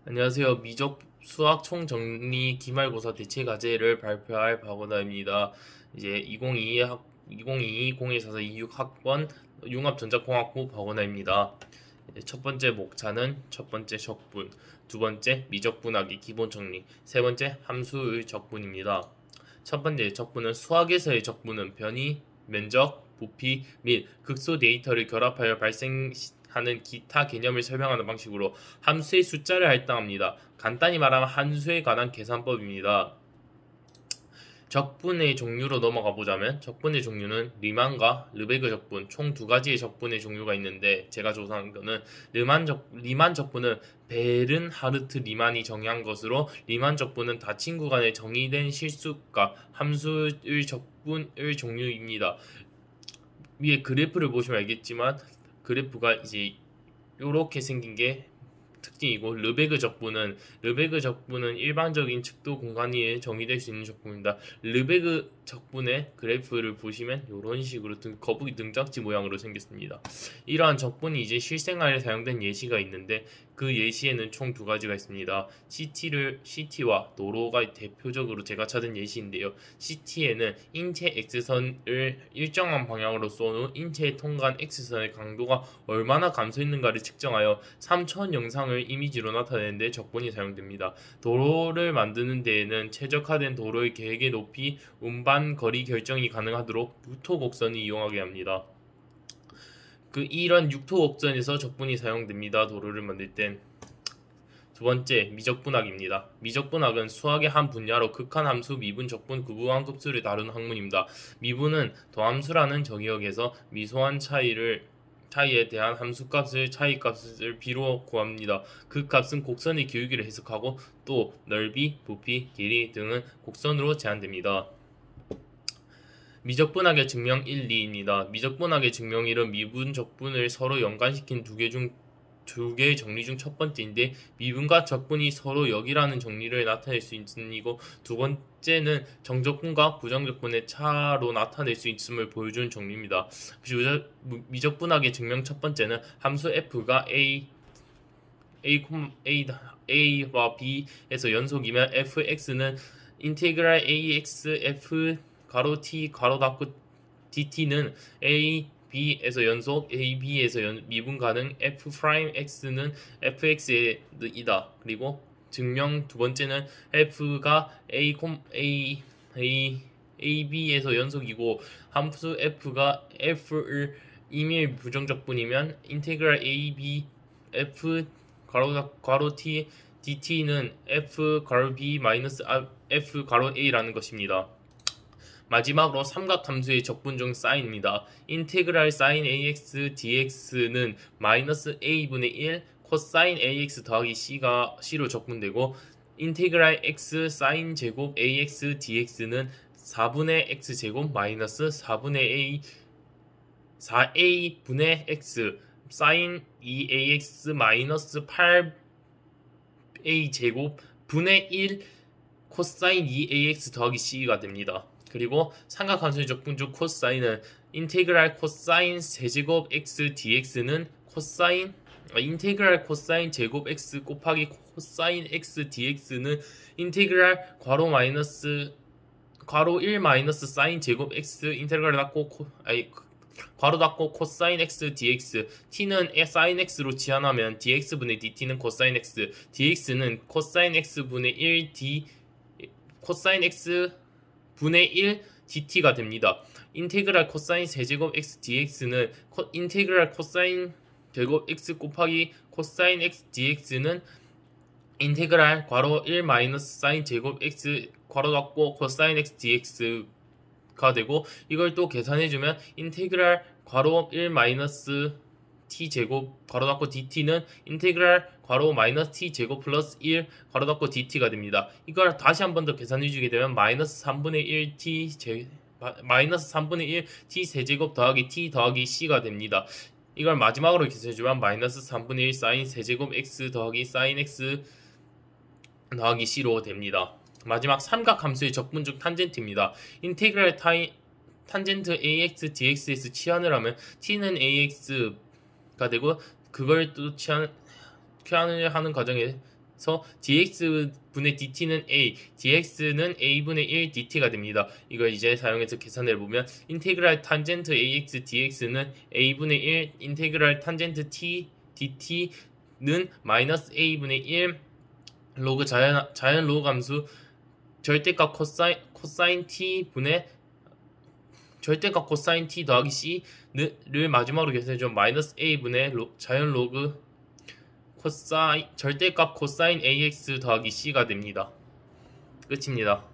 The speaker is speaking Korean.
안녕하세요. 미적 수학 총정리 기말고사 대체 과제를 발표할 박원아입니다. 이제 2022-014426 학번 융합전자공학부 박원아입니다. 첫 번째 목차는 첫 번째 적분, 두 번째 미적분하기 기본 정리, 세 번째 함수의 적분입니다. 첫 번째 적분은 수학에서의 적분은 변이, 면적, 부피 및 극소 데이터를 결합하여 발생하는 기타 개념을 설명하는 방식으로 함수의 숫자를 할당합니다. 간단히 말하면 함수에 관한 계산법입니다. 적분의 종류로 넘어가 보자면 적분의 종류는 리만과 르베그 적분 총 두 가지의 적분의 종류가 있는데 제가 조사한 거는 리만 적분은 베른하르트 리만이 정의한 것으로 리만 적분은 다친 구간에 정의된 실수값 함수의 적분의 종류입니다. 위에 그래프를 보시면 알겠지만 그래프가 이제 이렇게 생긴 게 특징이고 르베그 적분은 일반적인 측도 공간이 정의될 수 있는 적분입니다. 르베그 적분의 그래프를 보시면 이런 식으로 거북이 등딱지 모양으로 생겼습니다. 이러한 적분이 이제 실생활에 사용된 예시가 있는데 그 예시에는 총 두 가지가 있습니다. CT와 도로가 대표적으로 제가 찾은 예시인데요. CT에는 인체 X선을 일정한 방향으로 쏜 후 인체에 통과한 X선의 강도가 얼마나 감소했는가를 측정하여 3차원 영상을 이미지로 나타내는데 적분이 사용됩니다. 도로를 만드는 데에는 최적화된 도로의 계획의 높이, 운반 거리 결정이 가능하도록 유토곡선을 이용하게 합니다. 이런 유토곡선에서 적분이 사용됩니다. 도로를 만들 땐. 두 번째, 미적분학입니다. 미적분학은 수학의 한 분야로 극한함수, 미분, 적분, 구부함급수를 다루는 학문입니다. 미분은 더함수라는 정의역에서 미소한 차이에 대한 함수값을 차이값을 비로 구합니다. 그 값은 곡선의 기울기를 해석하고 또 넓이, 부피, 길이 등은 곡선으로 제한됩니다. 미적분학의 증명 1, 2입니다. 미적분학의 증명 1은 미분, 적분을 서로 연관시킨 두 개의 정리 중 첫 번째인데 미분과 적분이 서로 역이라는 정리를 나타낼 수 있으니고 두 번째는 정적분과 부정적분의 차로 나타낼 수 있음을 보여주는 정리입니다. 미적분학의 증명 첫 번째는 함수 f가 A와 B에서 연속이면 fx는 인테그랄 ax f 가로 t 가로 닫고 dt는 a b에서 연속 ab에서 미분 가능 f'x는 fx이다. 그리고 증명 두 번째는 f가 ab에서 연속이고 함수 f가 f를 임의 부정적분이면 인테그랄 ab f 가로 t dt는 f 가로 b 마이너스 f 가로 a라는 것입니다. 마지막으로 삼각함수의 적분 중 사인입니다. 인테그랄 사인 ax dx는 마이너스 a분의 1 코사인 ax 더하기 c로 적분되고 인테그랄 x 사인 제곱 ax dx는 4분의 x제곱 마이너스 4a분의 x 사인 2ax 마이너스 8a제곱 분의 1 코사인 2ax 더하기 c가 됩니다. 그리고 삼각함수의 적분 중 코사인은 인테그랄 코사인 세제곱 x dx는 인테그랄 코사인 제곱 x 곱하기 코사인 x dx는 인테그랄 괄호 1 마이너스 사인 제곱 x 인테그랄 괄호 닫고 코사인 x dx t는 사인 x로 치환하면 dx분의 dt는 코사인 x dx는 코사인 x분의 1 코사인 x 분의 1 dt가 됩니다. 인테그랄 코사인 세제곱 x dx는 인테그랄 코사인 제곱 x 곱하기 코사인 x dx는 인테그랄 괄호 1 마이너스 사인 제곱 x 괄호 닫고 코사인 x dx가 되고 이걸 또 계산해주면 인테그랄 괄호 1 마이너스 t 제곱 괄호 닫고 dt는 인테그랄 괄호 마이너스 t 제곱 플러스 1 괄호 닫고 dt가 됩니다. 이걸 다시 한 번 더 계산해주게 되면 마이너스 3분의 1 t 세제곱 더하기 t 더하기 c가 됩니다. 이걸 마지막으로 계산해주면 마이너스 3분의 1 사인 세제곱 x 더하기 사인 x 더하기 c로 됩니다. 마지막 삼각함수의 적분 중 탄젠트입니다. 인테그랄 탄젠트 ax dx에서 치환을 하면 t는 ax가 되고 그걸 또 치환을 하는 과정에서 그래서 dx분의 dt는 a, dx는 a분의 1 dt가 됩니다. 이걸 이제 사용해서 계산해 보면 인테그랄 탄젠트 ax dx는 a분의 1 인테그랄 탄젠트 t dt는 마이너스 a분의 1 로그 자연 로그 함수 절대값 코사인 t 분의 절대값 코사인 t 더하기 c를 마지막으로 계산해주면 마이너스 a분의 자연 로그 절대값 코사인 ax 더하기 c가 됩니다. 끝입니다.